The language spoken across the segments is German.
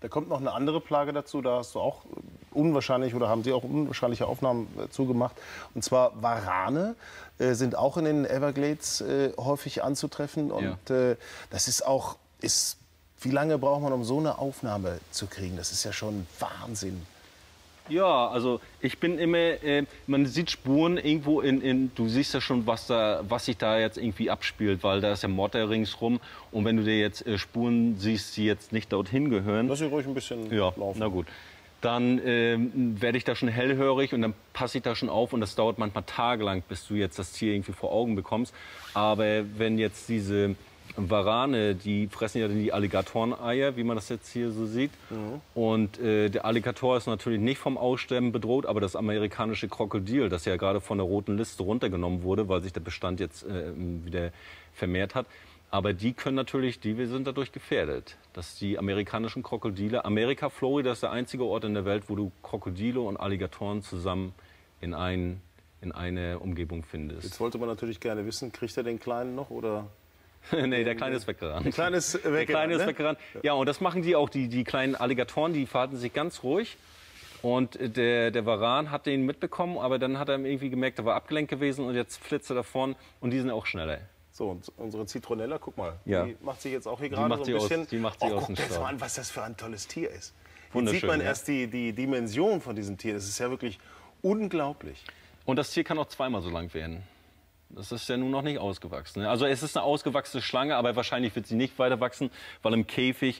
Da kommt noch eine andere Plage dazu, da hast du auch unwahrscheinlich oder haben Sie auch unwahrscheinliche Aufnahmen zugemacht. Und zwar Warane sind auch in den Everglades häufig anzutreffen. Und das ist auch, wie lange braucht man, um so eine Aufnahme zu kriegen? Das ist ja schon Wahnsinn. Ja, also ich bin immer, man sieht Spuren irgendwo du siehst ja schon, was sich da jetzt irgendwie abspielt, weil da ist ja Motte ringsrum. Und wenn du dir jetzt Spuren siehst, die jetzt nicht dorthin gehören. Lass ich ruhig ein bisschen laufen. Na gut. Dann werde ich da schon hellhörig und dann passe ich da schon auf. Und das dauert manchmal tagelang, bis du jetzt das Tier irgendwie vor Augen bekommst. Aber wenn jetzt diese Warane, die fressen ja die Alligatoreneier, wie man das jetzt hier so sieht. Und der Alligator ist natürlich nicht vom Aussterben bedroht, aber das amerikanische Krokodil, das ja gerade von der roten Liste runtergenommen wurde, weil sich der Bestand jetzt wieder vermehrt hat. Aber die können natürlich, wir sind dadurch gefährdet, dass die amerikanischen Krokodile, Florida ist der einzige Ort in der Welt, wo du Krokodile und Alligatoren zusammen in eine Umgebung findest. Jetzt wollte man natürlich gerne wissen, kriegt er den Kleinen noch oder? Nee, der Kleine ist weggerannt. Der Kleine ist weggerannt. Der Kleine ist weggerannt. Ja, und das machen die auch, die kleinen Alligatoren, die verhalten sich ganz ruhig. Und der Varan hat den mitbekommen, aber dann hat er irgendwie gemerkt, er war abgelenkt gewesen und jetzt flitzt er davon und die sind auch schneller. So, und unsere Zitronella, guck mal, ja. Die macht sich jetzt auch hier gerade so ein bisschen... Die macht sie aus dem Guck Staub. mal an, was das für ein tolles Tier ist. Jetzt sieht man erst die Dimension von diesem Tier. Das ist ja wirklich unglaublich. Und das Tier kann auch zweimal so lang werden. Das ist ja nun noch nicht ausgewachsen. Also es ist eine ausgewachsene Schlange, aber wahrscheinlich wird sie nicht weiter wachsen, weil im Käfig,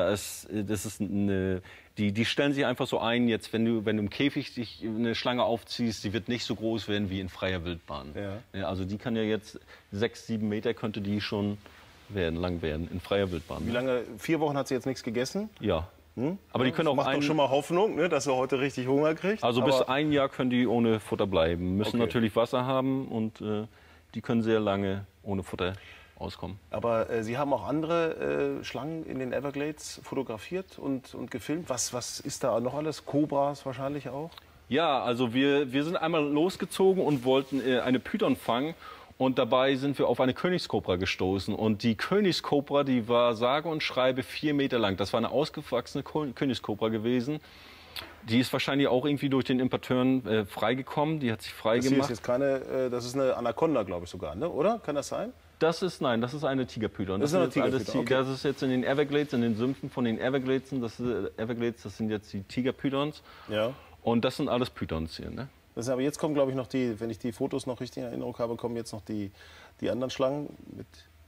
die stellen sich einfach so ein, jetzt wenn du im Käfig dich eine Schlange aufziehst, die wird nicht so groß werden wie in freier Wildbahn. Ja, also die kann ja jetzt 6, 7 Meter könnte die schon lang werden in freier Wildbahn. Wie lange? 4 Wochen hat sie jetzt nichts gegessen? Ja. Aber die können auch macht doch schon mal Hoffnung, ne, dass er heute richtig Hunger kriegt. Also bis 1 Jahr können die ohne Futter bleiben. Müssen natürlich Wasser haben und die können sehr lange ohne Futter auskommen. Aber Sie haben auch andere Schlangen in den Everglades fotografiert und gefilmt. Was ist da noch alles? Kobras wahrscheinlich auch? Ja, also wir sind einmal losgezogen und wollten eine Python fangen. Und dabei sind wir auf eine Königskobra gestoßen. Und die Königskobra, die war sage und schreibe 4 Meter lang. Das war eine ausgewachsene Königskobra gewesen. Die ist wahrscheinlich auch irgendwie durch den Importeuren freigekommen. Die hat sich freigemacht. Das ist jetzt keine, das ist eine Anaconda, glaube ich sogar, ne? Oder? Kann das sein? Das ist eine Tigerpython. Das ist eine Tigerpython. Okay. Das ist jetzt in den Everglades, in den Sümpfen von den Everglades. Das sind jetzt die Tigerpythons. Ja. Und das sind alles Pythons hier, ne? Das ist, aber jetzt kommen, glaube ich, noch wenn ich die Fotos noch richtig in Erinnerung habe, kommen jetzt noch die anderen Schlangen mit.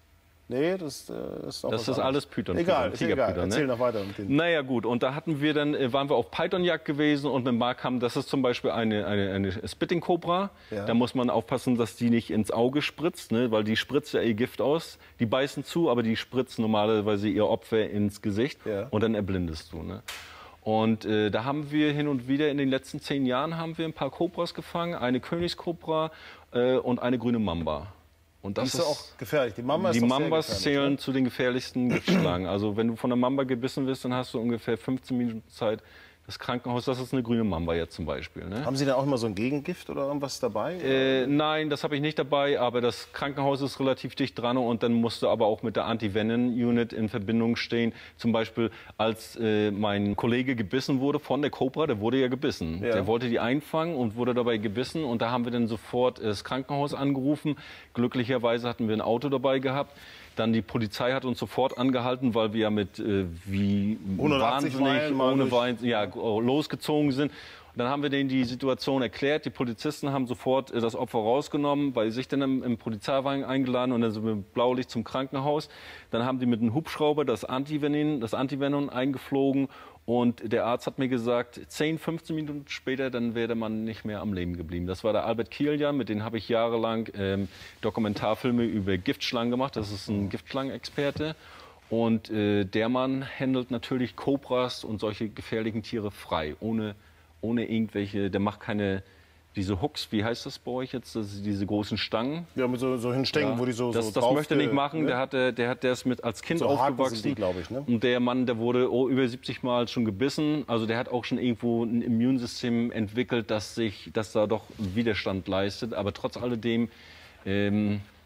Nee, das ist auch das ist alles Python. Egal, ist egal. Ne? Erzähl noch weiter. Naja, gut. Und da waren wir auf Pythonjagd gewesen und mit Mark das ist zum Beispiel eine Spitting Cobra. Ja. Da muss man aufpassen, dass die nicht ins Auge spritzt, ne? Weil die spritzt ja ihr Gift aus. Die beißen zu, aber die spritzt normalerweise ihr Opfer ins Gesicht und dann erblindest du, ne? Und da haben wir hin und wieder in den letzten 10 Jahren haben wir ein paar Kobras gefangen, eine Königskobra und eine grüne Mamba. Und das ist auch gefährlich. Die Mambas zählen zu den gefährlichsten Giftschlangen. Also wenn du von der Mamba gebissen wirst, dann hast du ungefähr 15 Minuten Zeit. Das Krankenhaus, das ist eine grüne Mamba jetzt zum Beispiel. Ne? Haben Sie da auch immer so ein Gegengift oder irgendwas dabei? Nein, das habe ich nicht dabei, aber das Krankenhaus ist relativ dicht dran und dann musst du aber auch mit der Anti-Venom-Unit in Verbindung stehen. Zum Beispiel, als mein Kollege gebissen wurde von der Cobra, der wurde ja gebissen. Ja. Der wollte die einfangen und wurde dabei gebissen und da haben wir dann sofort das Krankenhaus angerufen. Glücklicherweise hatten wir ein Auto dabei gehabt. Dann die Polizei hat uns sofort angehalten, weil wir ja mit wie wahnsinnig ohne Wein losgezogen sind. Und dann haben wir denen die Situation erklärt. Die Polizisten haben sofort das Opfer rausgenommen, bei sich dann im Polizeiwagen eingeladen und dann sind wir mit Blaulicht zum Krankenhaus. Dann haben die mit einem Hubschrauber das Antivenom eingeflogen. Und der Arzt hat mir gesagt, 10, 15 Minuten später, dann wäre man nicht mehr am Leben geblieben. Das war der Albert Kilian, mit dem habe ich jahrelang Dokumentarfilme über Giftschlangen gemacht. Das ist ein Giftschlangenexperte. Und der Mann handelt natürlich Kobras und solche gefährlichen Tiere frei, ohne irgendwelche, der macht diese Hooks, wie heißt das bei euch jetzt, diese großen Stangen? Ja, mit solchen Stängen, wo die so das möchte er nicht machen, ne? Der ist mit als Kind so aufgewachsen. Die, glaube ich, ne? Und der Mann, der wurde über 70 Mal schon gebissen. Also der hat auch schon irgendwo ein Immunsystem entwickelt, das da doch Widerstand leistet. Aber trotz alledem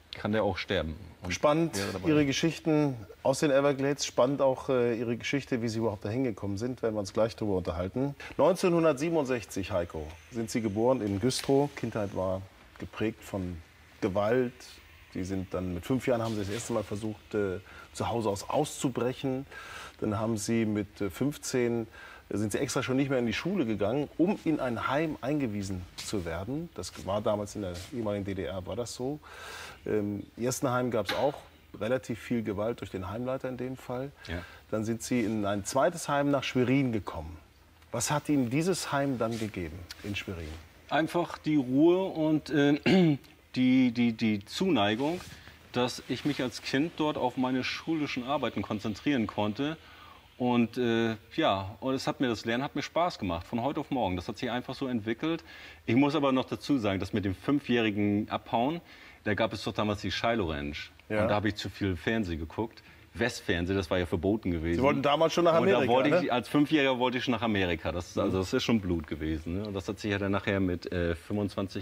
kann der auch sterben. Und spannend Ihre Geschichten aus den Everglades, spannend auch Ihre Geschichte, wie Sie überhaupt dahin gekommen sind, werden wir uns gleich darüber unterhalten. 1967, Heiko, sind Sie geboren in Güstrow. Kindheit war geprägt von Gewalt. Sie sind dann mit 5 Jahren haben Sie das erste Mal versucht, zu Hause aus auszubrechen. Dann haben Sie mit 15 sind Sie extra schon nicht mehr in die Schule gegangen, um in ein Heim eingewiesen zu werden. Das war damals in der ehemaligen DDR, war das so. Im ersten Heim gab es auch relativ viel Gewalt durch den Heimleiter in dem Fall. Ja. Dann sind Sie in ein zweites Heim nach Schwerin gekommen. Was hat Ihnen dieses Heim dann gegeben in Schwerin? Einfach die Ruhe und die Zuneigung, dass ich mich als Kind dort auf meine schulischen Arbeiten konzentrieren konnte. Und ja, und das Lernen hat mir Spaß gemacht, von heute auf morgen. Das hat sich einfach so entwickelt. Ich muss aber noch dazu sagen, dass mit dem 5-jährigen Abhauen, da gab es doch damals die Shiloh Ranch. Ja. Und da habe ich zu viel Fernsehen geguckt. Westfernsehen, das war ja verboten gewesen. Sie wollten damals schon nach Amerika, und da wollte ich, als 5-Jähriger wollte ich schon nach Amerika. Das ist schon Blut gewesen. Ne? Und das hat sich ja dann nachher mit 24,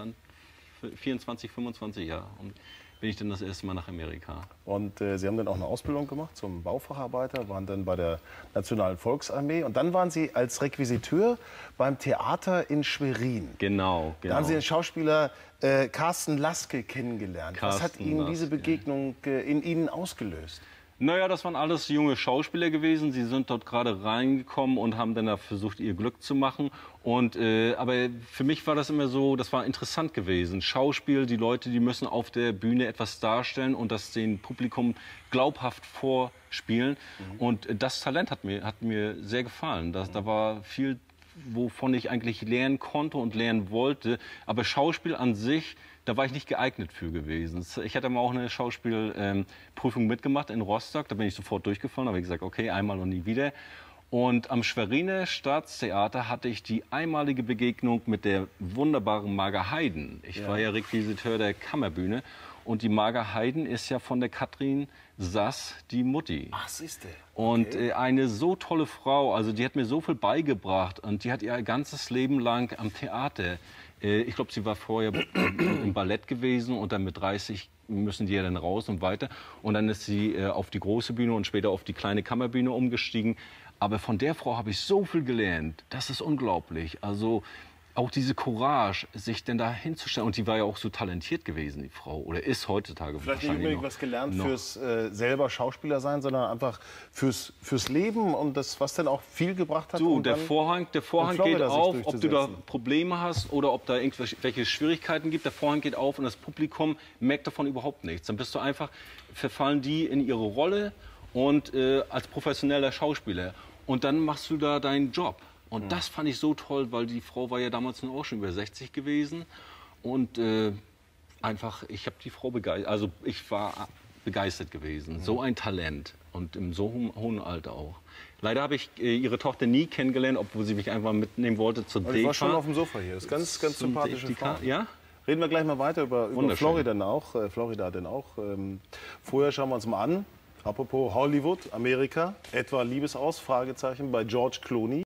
25 Jahren. Bin ich dann das erste Mal nach Amerika. Und Sie haben dann auch eine Ausbildung gemacht zum Baufacharbeiter, waren dann bei der Nationalen Volksarmee und dann waren Sie als Requisiteur beim Theater in Schwerin. Genau. Da haben Sie den Schauspieler Carsten Laske kennengelernt. Was hat Ihnen diese Begegnung in Ihnen ausgelöst? Naja, das waren alles junge Schauspieler gewesen. Sie sind dort gerade reingekommen und haben dann da versucht, ihr Glück zu machen. Und, aber für mich war das immer so, das war interessant gewesen. Schauspiel, die Leute, die müssen auf der Bühne etwas darstellen und das dem Publikum glaubhaft vorspielen. Und das Talent hat mir sehr gefallen. Da war viel, wovon ich eigentlich lernen konnte und lernen wollte. Aber Schauspiel an sich, da war ich nicht geeignet für gewesen. Ich hatte mal auch eine Schauspielprüfung mitgemacht in Rostock. Da bin ich sofort durchgefallen. Da habe ich gesagt, okay, einmal und nie wieder. Und am Schweriner Staatstheater hatte ich die einmalige Begegnung mit der wunderbaren Marga Heiden. Ich war ja Requisiteur der Kammerbühne. Und die Marga Heiden ist ja von der Katrin Sass die Mutti. Ach, siehste. Und eine so tolle Frau, also die hat mir so viel beigebracht. Und die hat ihr ganzes Leben lang am Theater. Ich glaube, sie war vorher im Ballett gewesen und dann mit 30 müssen die ja dann raus und weiter. Und dann ist sie auf die große Bühne und später auf die kleine Kammerbühne umgestiegen. Aber von der Frau habe ich so viel gelernt. Das ist unglaublich. Also auch diese Courage, sich denn da hinzustellen. Und die war ja auch so talentiert gewesen, die Frau. Oder ist heutzutage vielleicht nicht unbedingt was gelernt fürs selber Schauspieler sein, sondern einfach fürs Leben und das, was dann auch viel gebracht hat. Du, der Vorhang geht auf, ob du da Probleme hast oder ob da irgendwelche Schwierigkeiten gibt. Der Vorhang geht auf und das Publikum merkt davon überhaupt nichts. Dann bist du einfach, verfallen die in ihre Rolle und als professioneller Schauspieler. Und dann machst du da deinen Job. Und das fand ich so toll, weil die Frau war ja damals nun auch schon über 60 gewesen. Und einfach, ich habe die Frau begeistert, also ich war begeistert gewesen. So ein Talent und im so hohen Alter auch. Leider habe ich ihre Tochter nie kennengelernt, obwohl sie mich einfach mitnehmen wollte zur DEFA. Ich war schon auf dem Sofa hier, das ist ganz sympathische Frau. Ja? Reden wir gleich mal weiter über Florida dann auch. Vorher schauen wir uns mal an, apropos Hollywood, Amerika, etwa Liebesaus, Fragezeichen, bei George Clooney.